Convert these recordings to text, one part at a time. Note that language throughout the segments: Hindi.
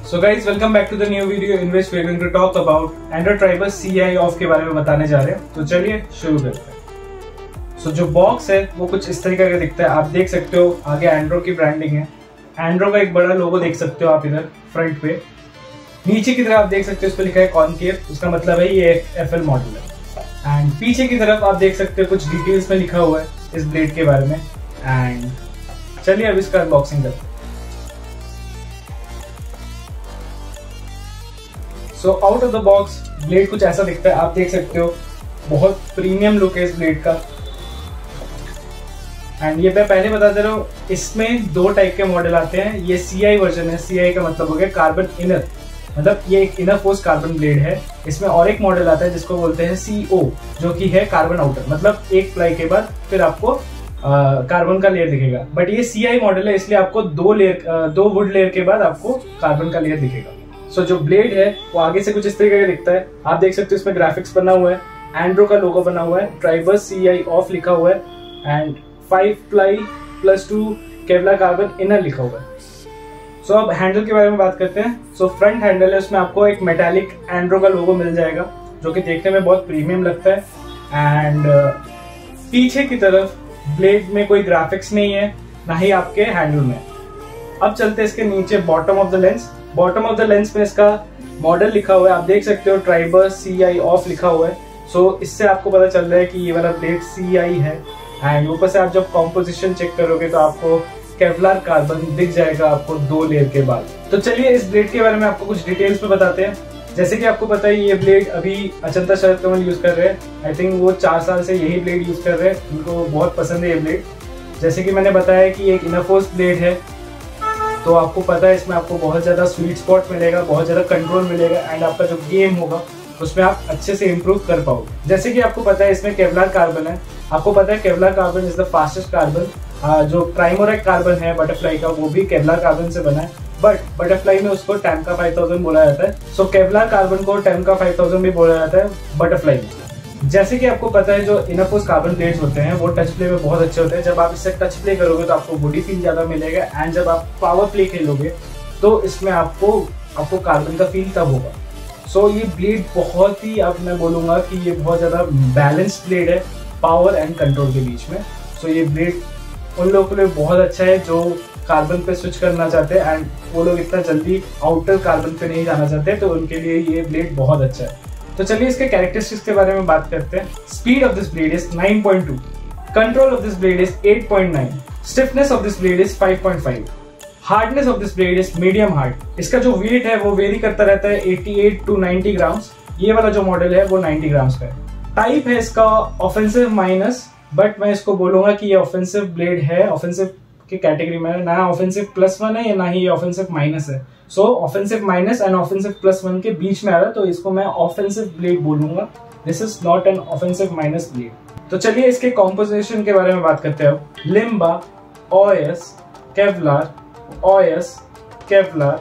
So guys, welcome back to the new video in which we are going to talk about Android Driver CI off के बारे में बताने जा रहे हैं। तो चलिए शुरू करते हैं। So जो बॉक्स है वो कुछ इस तरीके का दिखता है। आप देख सकते हो आगे एंड्रो की ब्रांडिंग है। एंड्रो का एक बड़ा लोगो देख सकते हो आप इधर फ्रंट पे। नीचे की तरफ आप देख सकते हो इस पर लिखा है कॉनकेव, उसका मतलब है ये FL मॉडल है। एंड पीछे की तरफ आप देख सकते हो कुछ डिटेल्स में लिखा हुआ है इस ब्लेड के बारे में। एंड चलिए अब इसका अनबॉक्सिंग करते हैं। So out of the box blade कुछ ऐसा दिखता है, आप देख सकते हो। बहुत प्रीमियम लुक है इस ब्लेड का। एंड ये मैं पहले बता दे रहा हूँ, इसमें दो टाइप के मॉडल आते हैं। ये CI वर्जन है। CI का मतलब हो गया कार्बन इनर, मतलब ये एक इनर फोर्स कार्बन ब्लेड है। इसमें और एक मॉडल आता है जिसको बोलते हैं CO, जो कि है कार्बन आउटर, मतलब एक प्लाई के बाद फिर आपको कार्बन का लेयर दिखेगा। बट ये CI मॉडल है, इसलिए आपको दो वुड लेयर के बाद आपको कार्बन का लेयर दिखेगा। सो जो ब्लेड है वो आगे से कुछ इस तरीके का दिखता है। आप देख सकते हो इसमें ग्राफिक्स बना हुआ है, एंड्रो का लोगो बना हुआ है, ड्राइवर CI ऑफ लिखा हुआ है and 5 ply +2 Kevlar carbon inner लिखा हुआ है। सो अब हैंडल के बारे में बात करते हैं। सो फ्रंट हैंडल है, उसमें आपको एक मेटालिक एंड्रो का लोगो मिल जाएगा जो कि देखने में बहुत प्रीमियम लगता है। एंड पीछे की तरफ ब्लेड में कोई ग्राफिक्स नहीं है, ना ही आपके हैंडल में। अब चलते हैं इसके नीचे bottom of the lens. Bottom of the lens में इसका मॉडल लिखा हुआ है, आप देख सकते हो ड्राइवर CI ऑफ लिखा हुआ है। सो इससे आपको पता चल रहा है कि ये वाला ब्लेड CI है। एंड ऊपर से आप जब कॉम्पोजिशन चेक करोगे तो आपको केवलार कार्बन दिख जाएगा आपको 2 लेयर के बाद। तो चलिए इस ब्लेड के बारे में आपको कुछ डिटेल्स में बताते हैं। जैसे कि आपको पता है ये ब्लेड अभी अचंता शरद कमल यूज कर रहे हैं। आई थिंक वो 4 साल से यही ब्लेड यूज कर रहे हैं, उनको बहुत पसंद है ये ब्लेड। जैसे कि मैंने बताया कि एक इनरफोर्स ब्लेड है, तो आपको पता है इसमें आपको बहुत ज़्यादा स्वीट स्पॉट मिलेगा, बहुत ज़्यादा कंट्रोल मिलेगा एंड आपका जो गेम होगा उसमें आप अच्छे से इम्प्रूव कर पाओगे। जैसे कि आपको पता है इसमें केवलार कार्बन है। आपको पता है Kevlar carbon is the fastest carbon. जो प्राइमोरेक कार्बन है बटरफ्लाई का, वो भी केवलार कार्बन से बना है, बट बटरफ्लाई में उसको टेम्का 5000 बोला जाता है। सो केवलार कार्बन को टेम्का 5000 भी बोला जाता है बटरफ्लाई में। जैसे कि आपको पता है जो इनरफोर्स कार्बन ब्लेड्स होते हैं वो टच प्ले में बहुत अच्छे होते हैं। जब आप इससे टच प्ले करोगे तो आपको बॉडी फील ज्यादा मिलेगा एंड जब आप पावर प्ले खेलोगे तो इसमें आपको कार्बन का फील तब होगा। सो ये ब्लेड बहुत ही, अब मैं बोलूंगा कि ये बहुत ज्यादा बैलेंस्ड ब्लेड है पावर एंड कंट्रोल के बीच में। सो ये ब्लेड उन लोगों के लिए बहुत अच्छा है जो कार्बन पे स्विच करना चाहते हैं एंड वो लोग इतना जल्दी आउटर कार्बन पे नहीं जाना चाहते, तो उनके लिए ये ब्लेड बहुत अच्छा है। तो चलिए इसके कैरेक्टरिस्टिक्स के बारे में बात करते हैं। Speed of this blade is 9.2, control of this blade is 8.9, stiffness of this blade is 5.5, hardness of this blade is medium hard. इसका जो वेट है वो वेरी करता रहता है 88 to 90 ग्राम्स। ये वाला जो मॉडल है वो 90 ग्राम्स का है। टाइप है इसका ऑफेंसिव माइनस, बट मैं इसको बोलूंगा कि ये ऑफेंसिव ब्लेड है, ऑफेंसिव की कैटेगरी में, ना ऑफेंसिव +1 है या ना ही ये ऑफेंसिव माइनस है। So offensive minus and offensive +1 के बीच में आ रहा है, तो इसको मैं ऑफेंसिव ब्लेड बोलूंगा। This is not an offensive minus blade. तो चलिए इसके कॉम्पोजिशन के बारे में बात करते हैं। Limba, OS, Kevlar, OS, Kevlar,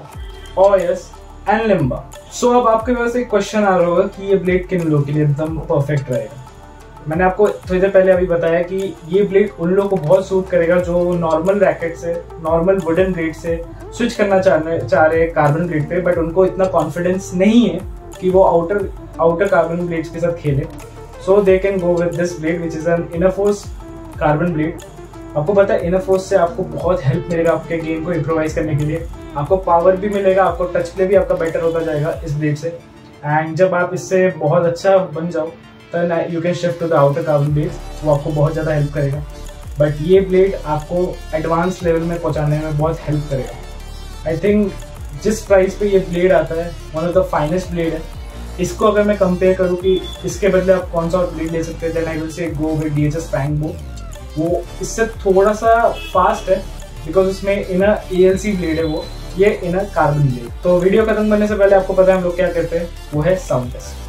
OS and limba. So अब आपके पास एक क्वेश्चन आ रहा होगा कि ये ब्लेड किन लोगों के लिए एकदम परफेक्ट रहेगा। मैंने आपको थोड़ी देर पहले अभी बताया कि ये ब्लेड उन लोगों को बहुत सूट करेगा जो नॉर्मल रैकेट से, नॉर्मल वुडन ब्लेड से स्विच करना चाह रहे हैं कार्बन ब्लेड पे, बट उनको इतना कॉन्फिडेंस नहीं है कि वो आउटर कार्बन ब्लेड्स के साथ खेले। So they can go with this blade which is an Innerforce carbon blade. आपको पता है इनरफोर्स से आपको बहुत हेल्प मिलेगा आपके गेम को इम्प्रोवाइज करने के लिए। आपको पावर भी मिलेगा, आपको टच प्ले भी आपका बेटर होता जाएगा इस ब्लेड से। एंड जब आप इससे बहुत अच्छा बन जाओ then you can shift to the outer carbon blades, वो आपको बहुत ज़्यादा हेल्प करेगा। बट ये ब्लेड आपको एडवांस लेवल में पहुंचाने में बहुत हेल्प करेगा। आई थिंक जिस प्राइस पे ये ब्लेड आता है one of the finest blade है। इसको अगर मैं कंपेयर करूँ कि इसके बदले आप कौन सा और ब्लेड ले सकते हैं, then I will say go with DHS Fangbo। वो इससे थोड़ा सा फास्ट है बिकॉज उसमें इनर ALC ब्लेड है, वो ये इनर कार्बन ब्लेड। तो वीडियो खत्म करने से पहले आपको पता है हम लोग क्या करते हैं, वो है साउंड टेस्ट।